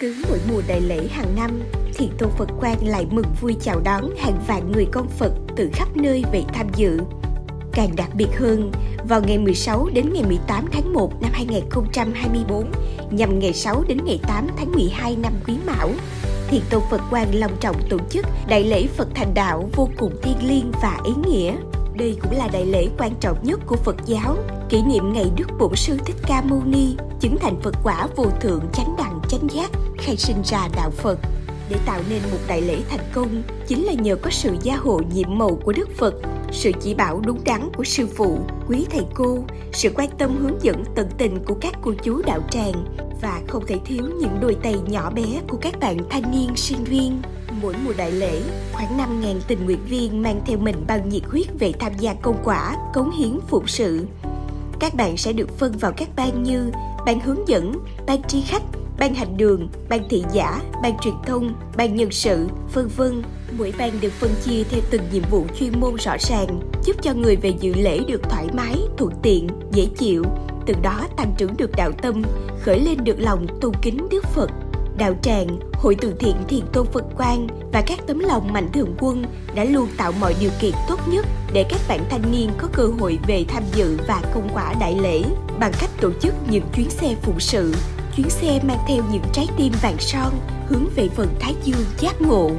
Cứ mỗi mùa đại lễ hàng năm, Thiền Tôn Phật Quang lại mừng vui chào đón hàng vạn người con Phật từ khắp nơi về tham dự. Càng đặc biệt hơn, vào ngày 16 đến ngày 18 tháng 1 năm 2024, nhằm ngày 6 đến ngày 8 tháng 12 năm Quý Mão, Thiền Tôn Phật Quang long trọng tổ chức đại lễ Phật thành đạo vô cùng thiêng liêng và ý nghĩa. Đây cũng là đại lễ quan trọng nhất của Phật giáo, kỷ niệm ngày Đức Bổn Sư Thích Ca Mâu Ni chứng thành Phật quả vô thượng chánh đẳng chánh giác, khai sinh ra đạo Phật. Để tạo nên một đại lễ thành công chính là nhờ có sự gia hộ nhiệm màu của Đức Phật, sự chỉ bảo đúng đắn của sư phụ, quý thầy cô, sự quan tâm hướng dẫn tận tình của các cô chú đạo tràng và không thể thiếu những đôi tay nhỏ bé của các bạn thanh niên sinh viên. Mỗi mùa đại lễ, khoảng 5.000 tình nguyện viên mang theo mình bao nhiệt huyết về tham gia công quả, cống hiến phụng sự. Các bạn sẽ được phân vào các ban như ban hướng dẫn, ban tri khách, ban hành đường, ban thị giả, ban truyền thông, ban nhân sự, vân vân. Mỗi ban được phân chia theo từng nhiệm vụ chuyên môn rõ ràng, giúp cho người về dự lễ được thoải mái, thuận tiện, dễ chịu, từ đó tăng trưởng được đạo tâm, khởi lên được lòng tôn kính Đức Phật. Đạo tràng, Hội từ thiện Thiền Tôn Phật Quang và các tấm lòng mạnh thường quân đã luôn tạo mọi điều kiện tốt nhất để các bạn thanh niên có cơ hội về tham dự và công quả đại lễ bằng cách tổ chức những chuyến xe phụng sự, chuyến xe mang theo những trái tim vàng son hướng về vầng Thái Dương giác ngộ.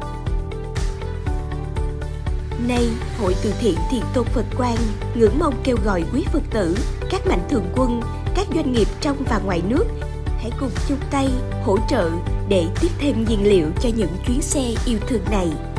Nay, Hội từ thiện Thiền Tôn Phật Quang ngưỡng mong kêu gọi quý Phật tử, các mạnh thường quân, các doanh nghiệp trong và ngoài nước hãy cùng chung tay, hỗ trợ để tiếp thêm nhiên liệu cho những chuyến xe yêu thương này.